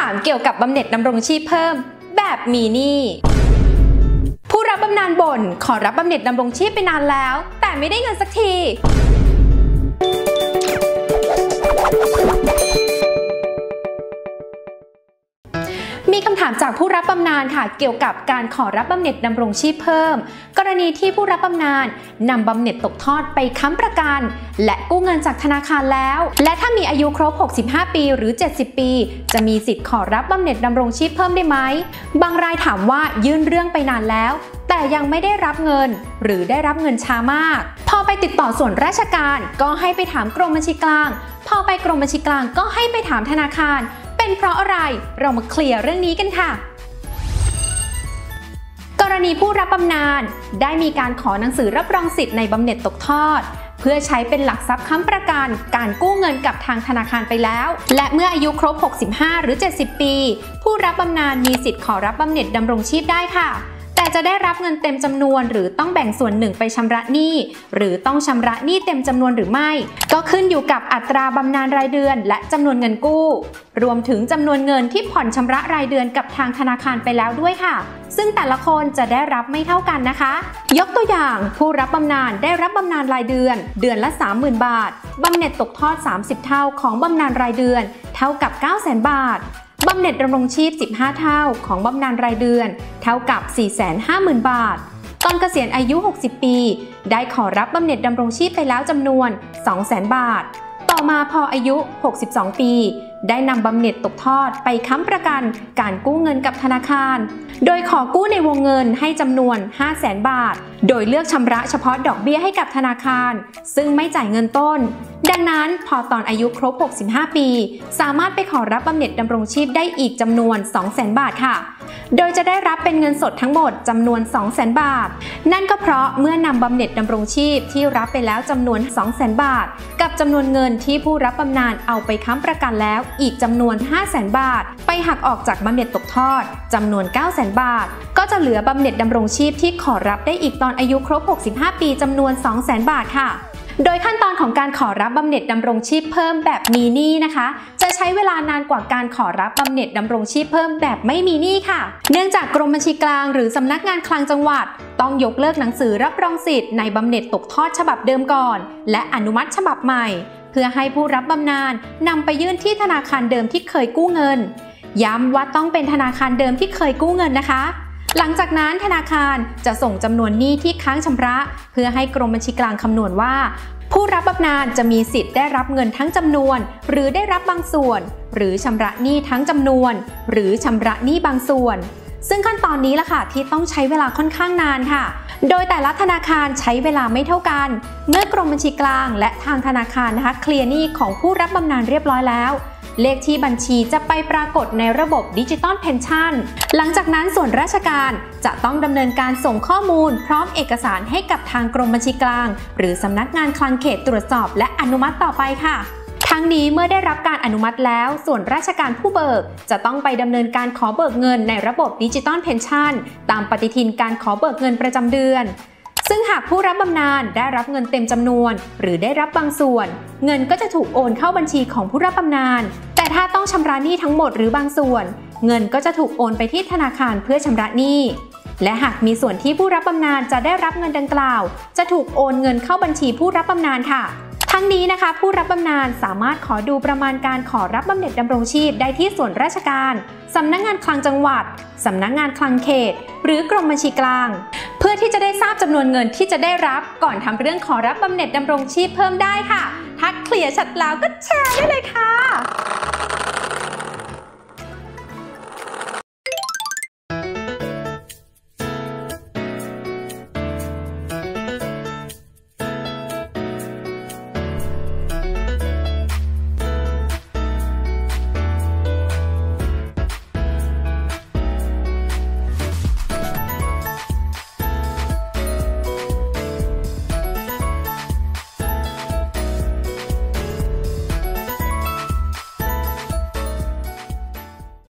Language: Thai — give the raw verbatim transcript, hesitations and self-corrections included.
ามเกี่ยวกับบำเหน็จดำรงชีพเพิ่มแบบมีหนี้ผู้รับบำนาญบ่นขอรับบำเหน็จดำรงชีพไปนานแล้วแต่ไม่ได้เงินสักทีมีคำถามจากผู้รับบำนาญค่ะเกี่ยวกับการขอรับบำเหน็จดำรงชีพเพิ่มกรณีที่ผู้รับบำนาญนำบำเหน็จตกทอดไปค้ำประกันและกู้เงินจากธนาคารแล้วและถ้ามีอายุครบหกสิบห้าปีหรือเจ็ดสิบปีจะมีสิทธิ์ขอรับบำเหน็จดำรงชีพเพิ่มได้ไหมบางรายถามว่ายื่นเรื่องไปนานแล้วแต่ยังไม่ได้รับเงินหรือได้รับเงินช้ามากพอไปติดต่อส่วนราชการก็ให้ไปถามกรมบัญชีกลางพอไปกรมบัญชีกลางก็ให้ไปถามธนาคารเป็นเพราะอะไรเรามาเคลียร์เรื่องนี้กันค่ะกรณีผู้รับบำนาญได้มีการขอหนังสือรับรองสิทธิ์ในบำเหน็จตกทอดเพื่อใช้เป็นหลักทรัพย์ค้ำประกันการกู้เงินกับทางธนาคารไปแล้วและเมื่ออายุครบหกสิบห้าหรือเจ็ดสิบปีผู้รับบำนาญมีสิทธิ์ขอรับบำเหน็จดำรงชีพได้ค่ะแต่จะได้รับเงินเต็มจำนวนหรือต้องแบ่งส่วนหนึ่งไปชำระหนี้หรือต้องชำระหนี้เต็มจำนวนหรือไม่ก็ขึ้นอยู่กับอัตราบำนาญรายเดือนและจำนวนเงินกู้รวมถึงจำนวนเงินที่ผ่อนชำระรายเดือนกับทางธนาคารไปแล้วด้วยค่ะซึ่งแต่ละคนจะได้รับไม่เท่ากันนะคะยกตัวอย่างผู้รับบำนาญได้รับบำนาญรายเดือนเดือนละ สามหมื่น บาทบำเหน็จตกทอดสามสิบเท่าของบำนาญรายเดือนเท่ากับ เก้าแสน บาทบำเหน็จดำรงชีพสิบห้าเท่าของบำนาญรายเดือนเท่ากับ สี่แสนห้าหมื่น บาทตอนเกษียณอายุหกสิบปีได้ขอรับบำเหน็จดำรงชีพไปแล้วจำนวน สองแสน บาทต่อมาพออายุหกสิบสองปีได้นำบำเหน็จตกทอดไปค้ำประกันการกู้เงินกับธนาคารโดยขอกู้ในวงเงินให้จำนวน ห้าแสน บาทโดยเลือกชำระเฉพาะดอกเบี้ยให้กับธนาคารซึ่งไม่จ่ายเงินต้นดังนั้นพอตอนอายุครบหกสิบห้าปีสามารถไปขอรับบำเหน็จดำรงชีพได้อีกจำนวน สองแสน บาทค่ะโดยจะได้รับเป็นเงินสดทั้งหมดจำนวน สองแสน บาทนั่นก็เพราะเมื่อนำบำเหน็จดำรงชีพที่รับไปแล้วจำนวน สองแสน บาทกับจำนวนเงินที่ผู้รับบำนาญเอาไปค้ำประกันแล้วอีกจำนวน ห้าแสน บาทไปหักออกจากบำเหน็จตกทอดจำนวน เก้าแสน บาทก็จะเหลือบำเหน็จดำรงชีพที่ขอรับได้อีกตอนอายุครบหกสิบห้าปีจำนวน สองแสน บาทค่ะโดยขั้นตอนของการขอรับบำเหน็จดำรงชีพเพิ่มแบบมีหนี้นะคะจะใช้เวลานานกว่าการขอรับบำเหน็จดำรงชีพเพิ่มแบบไม่มีหนี้ค่ะเนื่องจากกรมบัญชีกลางหรือสำนักงานคลังจังหวัดต้องยกเลิกหนังสือรับรองสิทธิ์ในบำเหน็จตกทอดฉบับเดิมก่อนและอนุมัติฉบับใหม่เพื่อให้ผู้รับบำนาญนำไปยื่นที่ธนาคารเดิมที่เคยกู้เงินย้ำว่าต้องเป็นธนาคารเดิมที่เคยกู้เงินนะคะหลังจากนั้นธนาคารจะส่งจำนวนหนี้ที่ค้างชำระเพื่อให้กรมบัญชีกลางคำนวณว่าผู้รับบำนาญจะมีสิทธิ์ได้รับเงินทั้งจำนวนหรือได้รับบางส่วนหรือชำระหนี้ทั้งจำนวนหรือชำระหนี้บางส่วนซึ่งขั้นตอนนี้ล่ะค่ะที่ต้องใช้เวลาค่อนข้างนานค่ะโดยแต่ละธนาคารใช้เวลาไม่เท่ากันเมื่อกรมบัญชีกลางและทางธนาคารนะคะเคลียร์หนี้ของผู้รับบำนาญเรียบร้อยแล้วเลขที่บัญชีจะไปปรากฏในระบบดิจิตอลเพนชั่นหลังจากนั้นส่วนราชการจะต้องดำเนินการส่งข้อมูลพร้อมเอกสารให้กับทางกรมบัญชีกลางหรือสำนักงานคลังเขตตรวจสอบและอนุมัติต่อไปค่ะทั้งนี้เมื่อได้รับการอนุมัติแล้วส่วนราชการผู้เบิกจะต้องไปดำเนินการขอเบิกเงินในระบบดิจิตอลเพนชั่นตามปฏิทินการขอเบิกเงินประจำเดือนซึ่งหากผู้รับบำนาญได้รับเงินเต็มจำนวนหรือได้รับบางส่วนเงินก็จะถูกโอนเข้าบัญชีของผู้รับบำนาญแต่ถ้าต้องชำระหนี้ทั้งหมดหรือบางส่วนเงินก็จะถูกโอนไปที่ธนาคารเพื่อชำระหนี้และหากมีส่วนที่ผู้รับบำนาญจะได้รับเงินดังกล่าวจะถูกโอนเงินเข้าบัญชีผู้รับบำนาญค่ะทั้งนี้นะคะผู้รับบำนาญสามารถขอดูประมาณการขอรับบำเหน็จดำรงชีพได้ที่ส่วนราชการสำนักงานคลังจังหวัดสำนักงานคลังเขตหรือกรมบัญชีกลางเพื่อที่จะได้ทราบจำนวนเงินที่จะได้รับก่อนทำเรื่องขอรับบำเหน็จดำรงชีพเพิ่มได้ค่ะถ้าเคลียร์ชัดแล้วก็แชร์ได้เลยค่ะ